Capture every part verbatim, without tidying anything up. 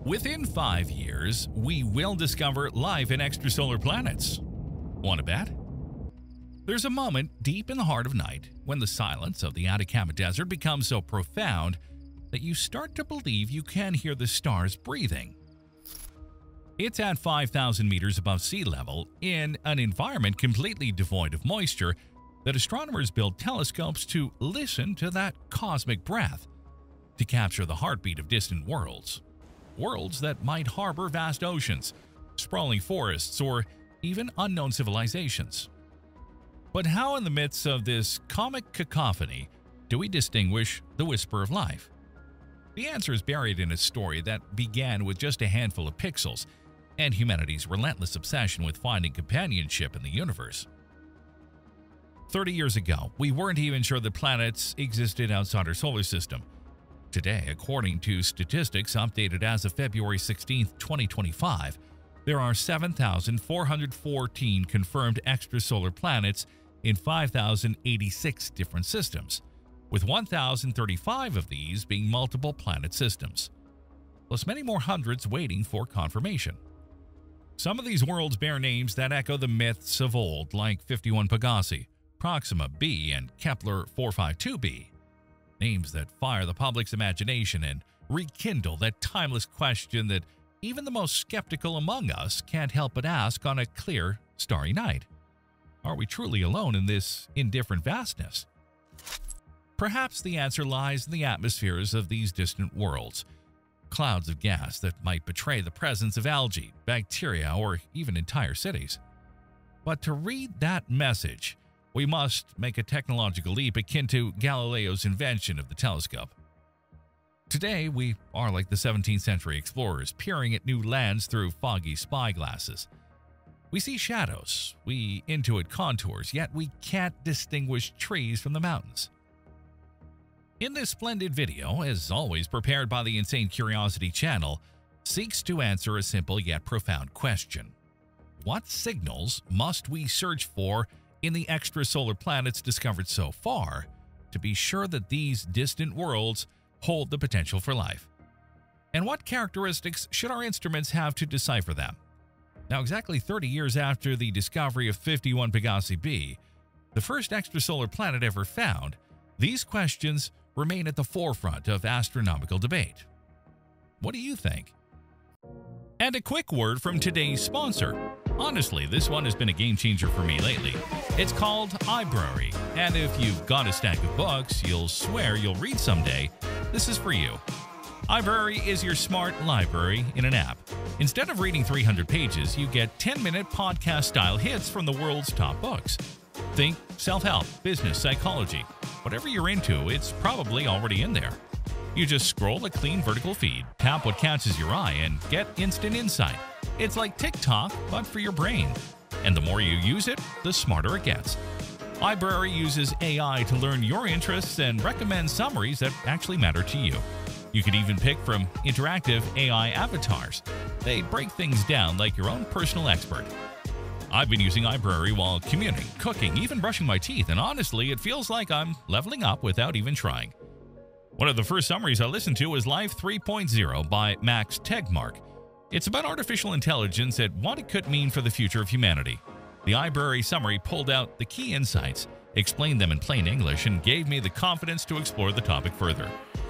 Within five years, we will discover life in extrasolar planets. Want to bet? There's a moment deep in the heart of night when the silence of the Adakama Desert becomes so profound that you start to believe you can hear the stars breathing. It's at five thousand meters above sea level, in an environment completely devoid of moisture, that astronomers build telescopes to listen to that cosmic breath, to capture the heartbeat of distant worlds. Worlds that might harbor vast oceans, sprawling forests, or even unknown civilizations. But how in the midst of this cosmic cacophony do we distinguish the whisper of life? The answer is buried in a story that began with just a handful of pixels and humanity's relentless obsession with finding companionship in the universe. thirty years ago, we weren't even sure that planets existed outside our solar system. Today, according to statistics updated as of February sixteenth, twenty twenty-five, there are seven thousand four hundred fourteen confirmed extrasolar planets in five thousand eighty-six different systems, with one thousand thirty-five of these being multiple planet systems, plus many more hundreds waiting for confirmation. Some of these worlds bear names that echo the myths of old, like fifty-one Pagasi, Proxima B, and Kepler four fifty-two b. Names that fire the public's imagination and rekindle that timeless question that even the most skeptical among us can't help but ask on a clear, starry night. Are we truly alone in this indifferent vastness? Perhaps the answer lies in the atmospheres of these distant worlds, clouds of gas that might betray the presence of algae, bacteria, or even entire cities. But to read that message, we must make a technological leap akin to Galileo's invention of the telescope. Today, we are like the seventeenth century explorers, peering at new lands through foggy spyglasses. We see shadows, we intuit contours, yet we can't distinguish trees from the mountains. In this splendid video, as always prepared by the Insane Curiosity channel, seeks to answer a simple yet profound question. What signals must we search for in the extrasolar planets discovered so far to be sure that these distant worlds hold the potential for life? And what characteristics should our instruments have to decipher them? Now, exactly thirty years after the discovery of fifty-one Pagasi B, the first extrasolar planet ever found, these questions remain at the forefront of astronomical debate. What do you think? And a quick word from today's sponsor. Honestly, this one has been a game changer for me lately. It's called Aibrary, and if you've got a stack of books you'll swear you'll read someday, this is for you. Aibrary is your smart library in an app. Instead of reading three hundred pages, you get ten minute podcast-style hits from the world's top books. Think self-help, business, psychology. Whatever you're into, it's probably already in there. You just scroll a clean vertical feed, tap what catches your eye, and get instant insight. It's like TikTok, but for your brain. And the more you use it, the smarter it gets. Aibrary uses A I to learn your interests and recommend summaries that actually matter to you. You can even pick from interactive A I avatars. They break things down like your own personal expert. I've been using Aibrary while commuting, cooking, even brushing my teeth, and honestly, it feels like I'm leveling up without even trying. One of the first summaries I listened to was Life three point oh by Max Tegmark. It's about artificial intelligence and what it could mean for the future of humanity. The Aibrary summary pulled out the key insights, explained them in plain English, and gave me the confidence to explore the topic further.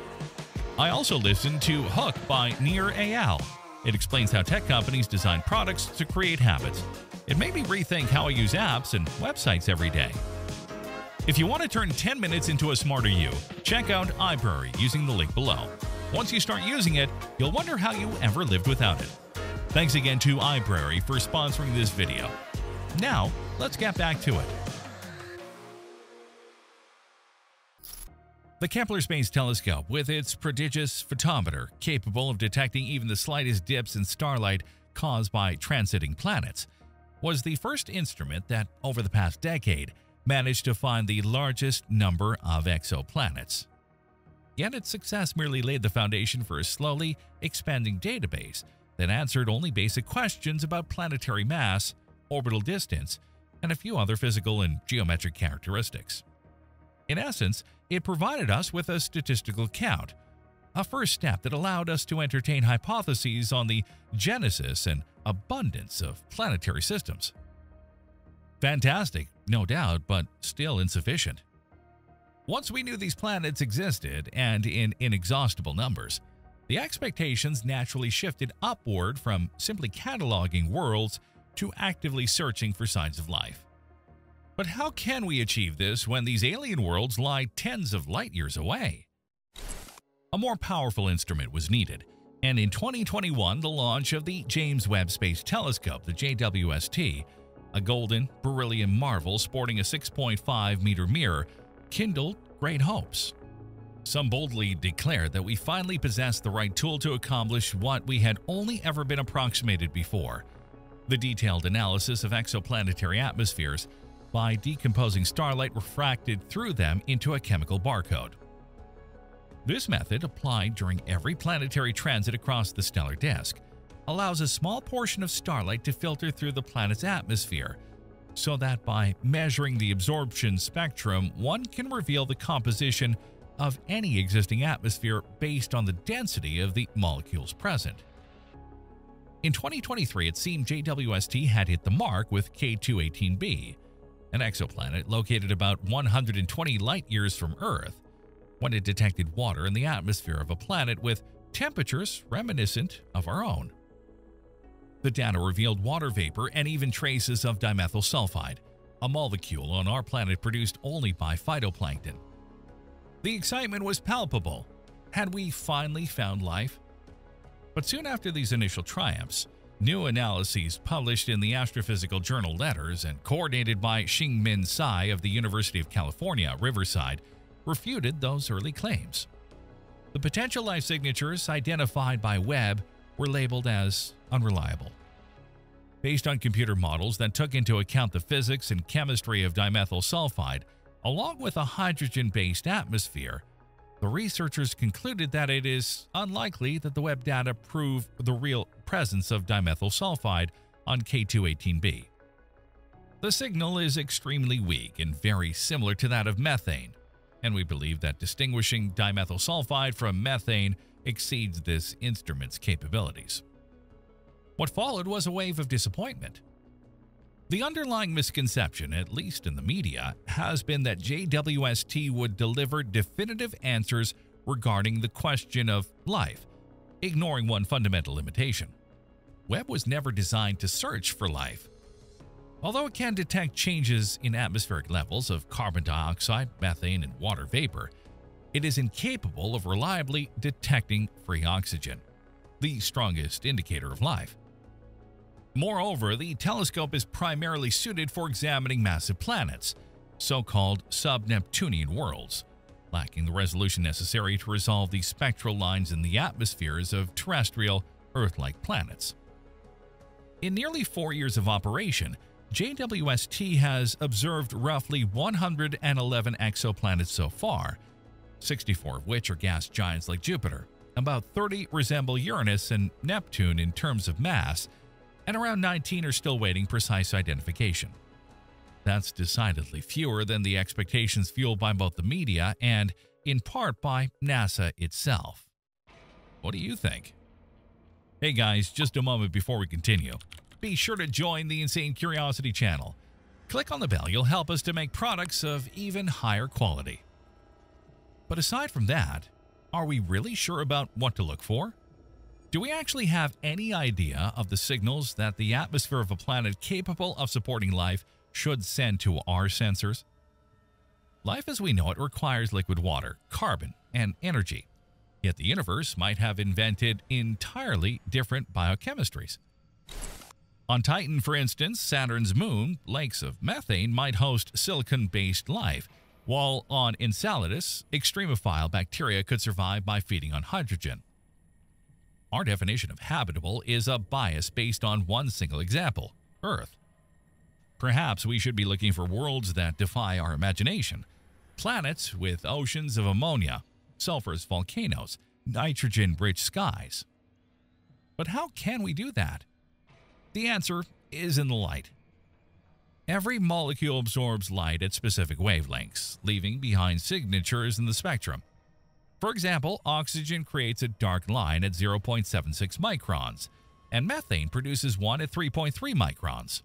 I also listened to Hook by Nir Eyal. It explains how tech companies design products to create habits. It made me rethink how I use apps and websites every day. If you want to turn ten minutes into a smarter you, check out Aibrary using the link below. Once you start using it, you'll wonder how you ever lived without it. Thanks again to Aibrary for sponsoring this video. Now, let's get back to it. The Kepler Space Telescope, with its prodigious photometer capable of detecting even the slightest dips in starlight caused by transiting planets, was the first instrument that, over the past decade, managed to find the largest number of exoplanets. Yet its success merely laid the foundation for a slowly expanding database that answered only basic questions about planetary mass, orbital distance, and a few other physical and geometric characteristics. In essence, it provided us with a statistical count, a first step that allowed us to entertain hypotheses on the genesis and abundance of planetary systems. Fantastic, no doubt, but still insufficient. Once we knew these planets existed, and in inexhaustible numbers, the expectations naturally shifted upward from simply cataloging worlds to actively searching for signs of life. But how can we achieve this when these alien worlds lie tens of light years away? A more powerful instrument was needed, and in twenty twenty-one, the launch of the James Webb Space Telescope, the J W S T, a golden beryllium marvel sporting a six point five meter mirror, kindled great hopes. Some boldly declared that we finally possessed the right tool to accomplish what we had only ever been approximated before: the detailed analysis of exoplanetary atmospheres by decomposing starlight refracted through them into a chemical barcode. This method, applied during every planetary transit across the stellar disk, allows a small portion of starlight to filter through the planet's atmosphere, so that by measuring the absorption spectrum, one can reveal the composition of any existing atmosphere based on the density of the molecules present. In twenty twenty-three, it seemed J W S T had hit the mark with K two eighteen b, an exoplanet located about one hundred twenty light-years from Earth, when it detected water in the atmosphere of a planet with temperatures reminiscent of our own. The data revealed water vapor and even traces of dimethyl sulfide, a molecule on our planet produced only by phytoplankton. The excitement was palpable. Had we finally found life? But soon after these initial triumphs, new analyses published in the Astrophysical Journal Letters and coordinated by Xingmin Tsai of the University of California, Riverside, refuted those early claims. The potential life signatures identified by Webb were labeled as unreliable. Based on computer models that took into account the physics and chemistry of dimethyl sulfide, along with a hydrogen-based atmosphere, the researchers concluded that it is unlikely that the Webb data prove the real presence of dimethyl sulfide on K two eighteen b. The signal is extremely weak and very similar to that of methane, and we believe that distinguishing dimethyl sulfide from methane exceeds this instrument's capabilities. What followed was a wave of disappointment. The underlying misconception, at least in the media, has been that J W S T would deliver definitive answers regarding the question of life, ignoring one fundamental limitation. Webb was never designed to search for life. Although it can detect changes in atmospheric levels of carbon dioxide, methane, and water vapor, it is incapable of reliably detecting free oxygen, the strongest indicator of life. Moreover, the telescope is primarily suited for examining massive planets, so-called sub-Neptunian worlds, lacking the resolution necessary to resolve the spectral lines in the atmospheres of terrestrial, Earth-like planets. In nearly four years of operation, J W S T has observed roughly one hundred eleven exoplanets so far, sixty-four of which are gas giants like Jupiter. About thirty resemble Uranus and Neptune in terms of mass, and around nineteen are still waiting precise identification. That's decidedly fewer than the expectations fueled by both the media and, in part, by NASA itself. What do you think? Hey guys, just a moment before we continue. Be sure to join the Insane Curiosity channel. Click on the bell, you'll help us to make products of even higher quality. But aside from that, are we really sure about what to look for? Do we actually have any idea of the signals that the atmosphere of a planet capable of supporting life should send to our sensors? Life as we know it requires liquid water, carbon, and energy. Yet the universe might have invented entirely different biochemistries. On Titan, for instance, Saturn's moon, lakes of methane might host silicon-based life, while on Enceladus, extremophile bacteria could survive by feeding on hydrogen. Our definition of habitable is a bias based on one single example, Earth. Perhaps we should be looking for worlds that defy our imagination, planets with oceans of ammonia, sulfurous volcanoes, nitrogen-rich skies. But how can we do that? The answer is in the light. Every molecule absorbs light at specific wavelengths, leaving behind signatures in the spectrum. For example, oxygen creates a dark line at zero point seven six microns, and methane produces one at three point three microns.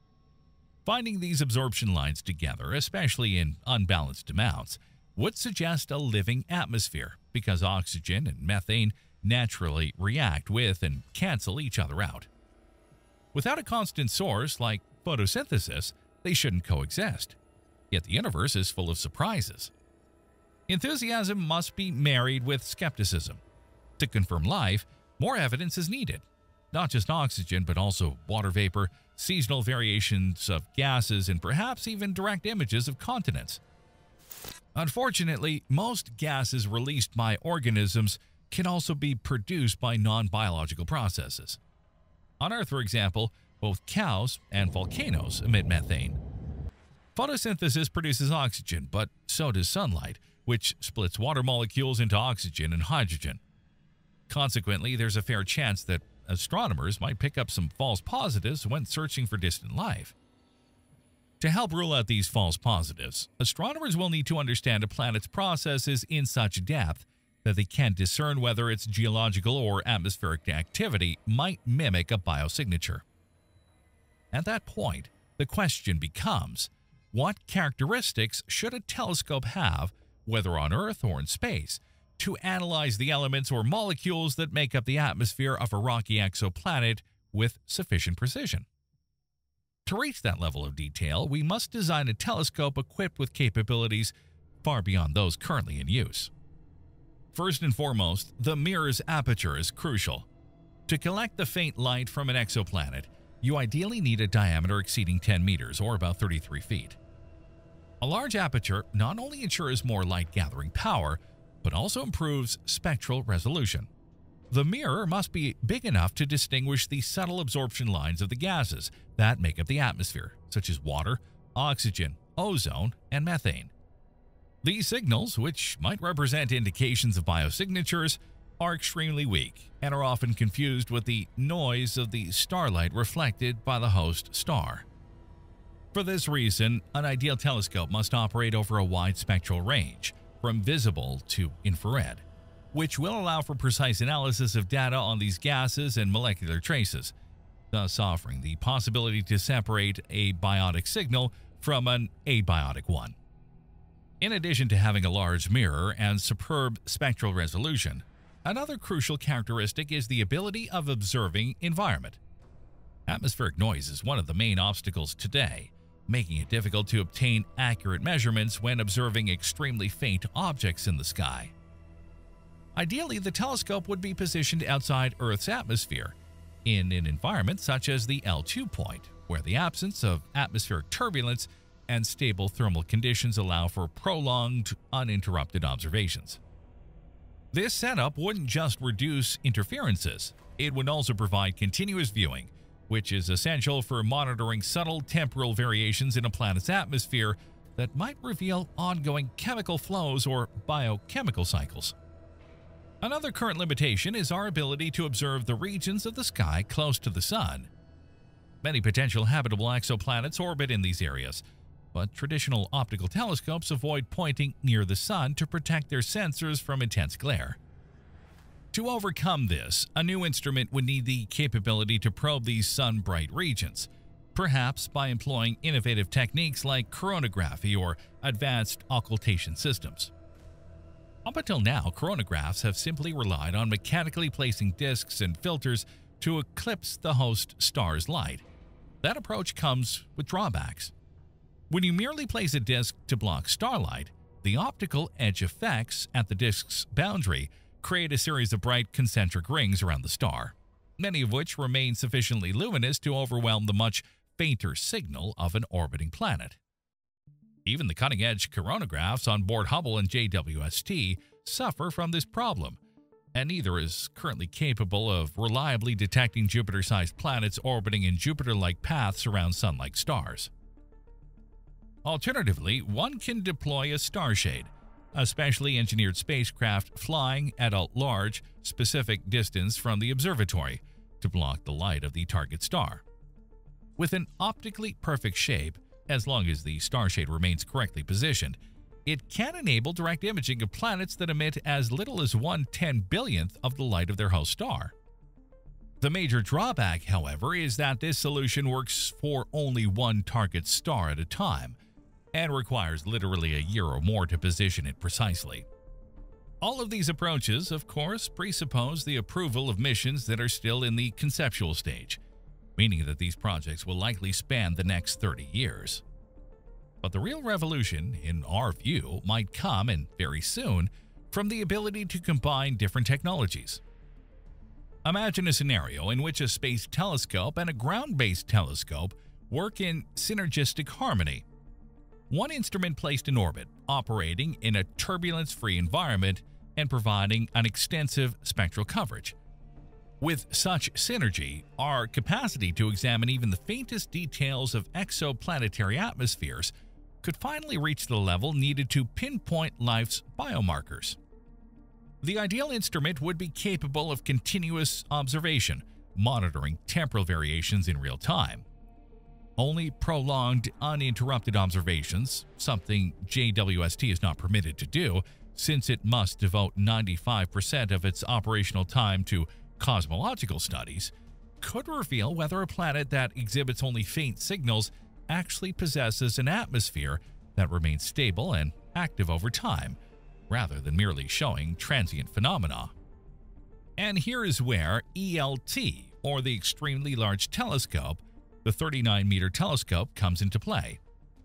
Finding these absorption lines together, especially in unbalanced amounts, would suggest a living atmosphere because oxygen and methane naturally react with and cancel each other out. Without a constant source like photosynthesis, they shouldn't coexist. Yet the universe is full of surprises. Enthusiasm must be married with skepticism. To confirm life, more evidence is needed. Not just oxygen, but also water vapor, seasonal variations of gases, and perhaps even direct images of continents. Unfortunately, most gases released by organisms can also be produced by non-biological processes. On Earth, for example, both cows and volcanoes emit methane. Photosynthesis produces oxygen, but so does sunlight, which splits water molecules into oxygen and hydrogen. Consequently, there's a fair chance that astronomers might pick up some false positives when searching for distant life. To help rule out these false positives, astronomers will need to understand a planet's processes in such depth that they can discern whether its geological or atmospheric activity might mimic a biosignature. At that point, the question becomes, what characteristics should a telescope have, whether on Earth or in space, to analyze the elements or molecules that make up the atmosphere of a rocky exoplanet with sufficient precision? To reach that level of detail, we must design a telescope equipped with capabilities far beyond those currently in use. First and foremost, the mirror's aperture is crucial. To collect the faint light from an exoplanet, you ideally need a diameter exceeding ten meters, or about thirty-three feet. A large aperture not only ensures more light-gathering power, but also improves spectral resolution. The mirror must be big enough to distinguish the subtle absorption lines of the gases that make up the atmosphere, such as water, oxygen, ozone, and methane. These signals, which might represent indications of biosignatures, are extremely weak and are often confused with the noise of the starlight reflected by the host star. For this reason, an ideal telescope must operate over a wide spectral range, from visible to infrared, which will allow for precise analysis of data on these gases and molecular traces, thus offering the possibility to separate a biotic signal from an abiotic one. In addition to having a large mirror and superb spectral resolution, another crucial characteristic is the ability of observing environment. Atmospheric noise is one of the main obstacles today, making it difficult to obtain accurate measurements when observing extremely faint objects in the sky. Ideally, the telescope would be positioned outside Earth's atmosphere, in an environment such as the L two point, where the absence of atmospheric turbulence and stable thermal conditions allow for prolonged, uninterrupted observations. This setup wouldn't just reduce interferences, it would also provide continuous viewing, which is essential for monitoring subtle temporal variations in a planet's atmosphere that might reveal ongoing chemical flows or biochemical cycles. Another current limitation is our ability to observe the regions of the sky close to the Sun. Many potential habitable exoplanets orbit in these areas, but traditional optical telescopes avoid pointing near the Sun to protect their sensors from intense glare. To overcome this, a new instrument would need the capability to probe these sun-bright regions, perhaps by employing innovative techniques like coronagraphy or advanced occultation systems. Up until now, coronagraphs have simply relied on mechanically placing disks and filters to eclipse the host star's light. That approach comes with drawbacks. When you merely place a disk to block starlight, the optical edge effects at the disk's boundary create a series of bright concentric rings around the star, many of which remain sufficiently luminous to overwhelm the much fainter signal of an orbiting planet. Even the cutting-edge coronagraphs on board Hubble and J W S T suffer from this problem, and neither is currently capable of reliably detecting Jupiter-sized planets orbiting in Jupiter-like paths around Sun-like stars. Alternatively, one can deploy a starshade, a specially engineered spacecraft flying at a large, specific distance from the observatory to block the light of the target star. With an optically perfect shape, as long as the starshade remains correctly positioned, it can enable direct imaging of planets that emit as little as one ten billionth of the light of their host star. The major drawback, however, is that this solution works for only one target star at a time and requires literally a year or more to position it precisely. All of these approaches, of course, presuppose the approval of missions that are still in the conceptual stage, meaning that these projects will likely span the next thirty years. But the real revolution, in our view, might come, and very soon, from the ability to combine different technologies. Imagine a scenario in which a space telescope and a ground-based telescope work in synergistic harmony. One instrument placed in orbit, operating in a turbulence-free environment and providing an extensive spectral coverage. With such synergy, our capacity to examine even the faintest details of exoplanetary atmospheres could finally reach the level needed to pinpoint life's biomarkers. The ideal instrument would be capable of continuous observation, monitoring temporal variations in real time. Only prolonged, uninterrupted observations, something J W S T is not permitted to do since it must devote ninety-five percent of its operational time to cosmological studies, could reveal whether a planet that exhibits only faint signals actually possesses an atmosphere that remains stable and active over time, rather than merely showing transient phenomena. And here is where E L T, or the Extremely Large Telescope, the thirty-nine meter telescope, comes into play.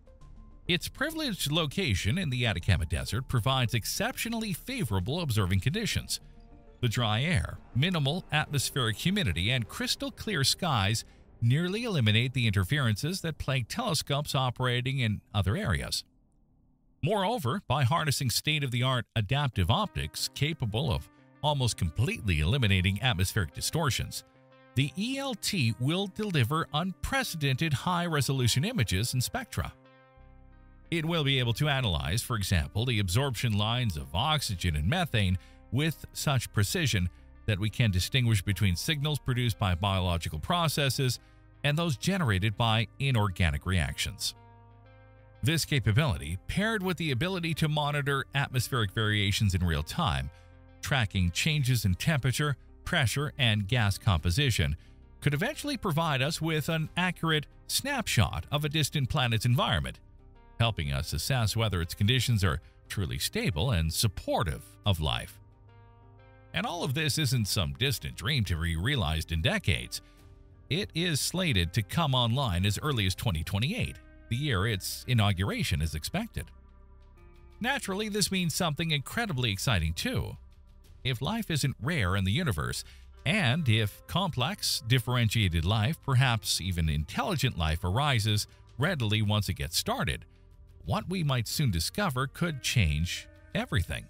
Its privileged location in the Adakama Desert provides exceptionally favorable observing conditions. The dry air, minimal atmospheric humidity, and crystal clear skies nearly eliminate the interferences that plague telescopes operating in other areas. Moreover, by harnessing state-of-the-art adaptive optics capable of almost completely eliminating atmospheric distortions, the E L T will deliver unprecedented high-resolution images and spectra. It will be able to analyze, for example, the absorption lines of oxygen and methane with such precision that we can distinguish between signals produced by biological processes and those generated by inorganic reactions. This capability, paired with the ability to monitor atmospheric variations in real time, tracking changes in temperature, pressure, and gas composition, could eventually provide us with an accurate snapshot of a distant planet's environment, helping us assess whether its conditions are truly stable and supportive of life. And all of this isn't some distant dream to be realized in decades. It is slated to come online as early as twenty twenty-eight, the year its inauguration is expected. Naturally, this means something incredibly exciting too. If life isn't rare in the universe, and if complex, differentiated life, perhaps even intelligent life, arises readily once it gets started, what we might soon discover could change everything.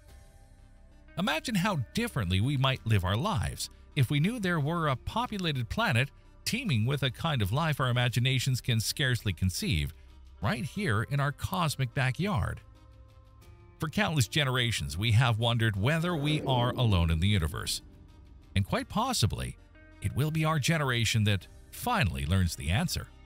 Imagine how differently we might live our lives if we knew there were a populated planet teeming with a kind of life our imaginations can scarcely conceive, right here in our cosmic backyard. For countless generations, we have wondered whether we are alone in the universe. And quite possibly, it will be our generation that finally learns the answer.